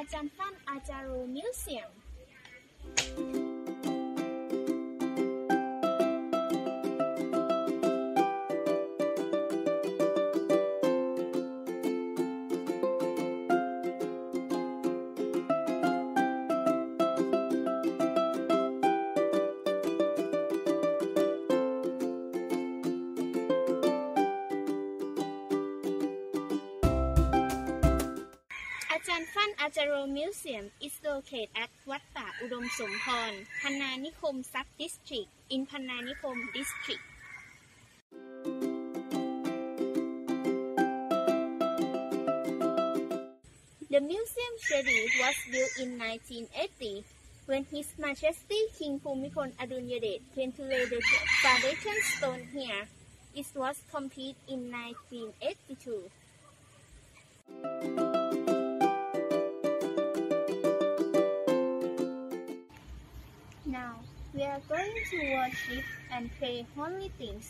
Ajahn Phan Ajaro Museum. Ajahn Phan Ajaro Museum is located at Wat Pa Udom Somphon, Pannanikhom Sub-District in Pannanikhom District. The museum study was built in 1980 when His Majesty King Bhumibol Adulyadej came to lay the foundation stone here. It was completed in 1982. Now, we are going to worship and pray holy things.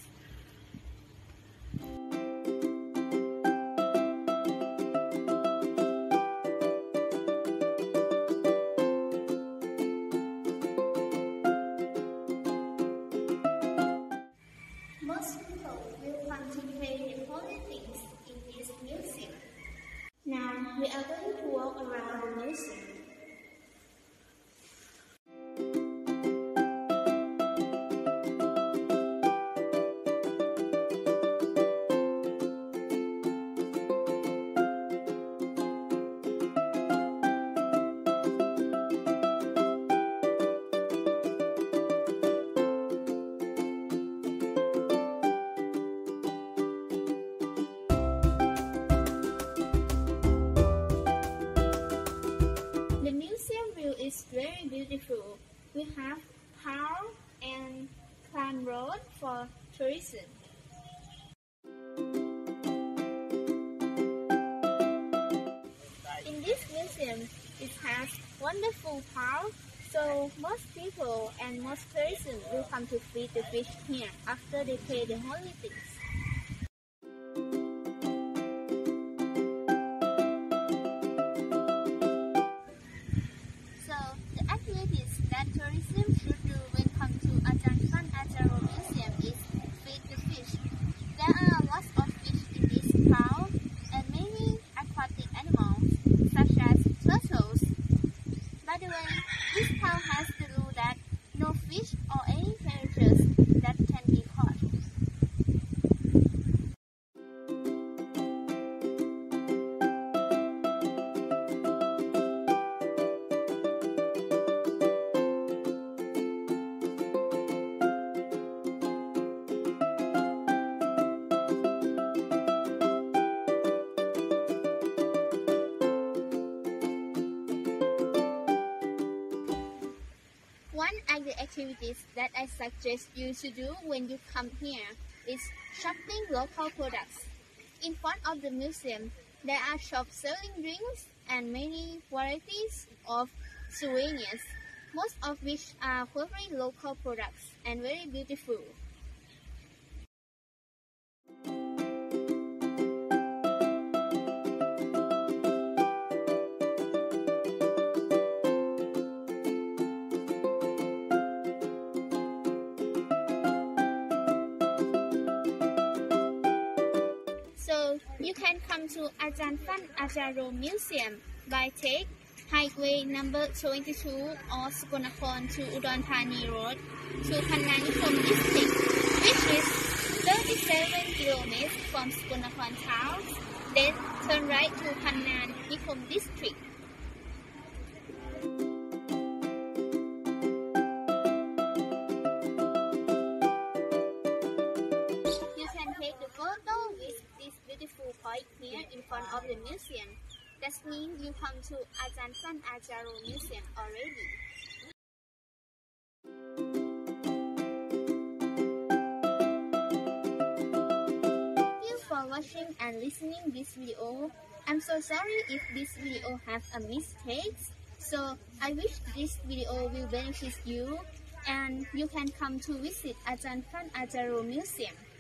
Most people will come to pray the holy things in this museum. Now, we are going to walk around the museum. It's very beautiful. We have Paarl and Klan Road for tourism. In this museum, it has wonderful Paarl, so most people and most tourists will come to feed the fish here after they pay the holy things. Tourism should do when come to Ajahn Phan Ajaro Museum is feed the fish. There are lots of fish in this pool and many aquatic animals such as turtles. By the way, this pool has the rule that no fish or any creatures that can be caught. One of the activities that I suggest you to do when you come here is shopping local products. In front of the museum, there are shops selling drinks and many varieties of souvenirs, most of which are very local products and very beautiful. So, you can come to Ajahn Phan Ajaro Museum by take Highway number 22 or Sukonakhon to Udon Thani Road to Pannanikhom District, which is 37 kilometers from Sukonakhon town. Then turn right to Pannanikhom District. You can take the photo with this beautiful point here in front of the museum. That means you come to Ajahn Phan Ajaro Museum already. Thank you for watching and listening this video. I'm so sorry if this video has a mistake. So I wish this video will benefit you and you can come to visit Ajahn Phan Ajaro Museum.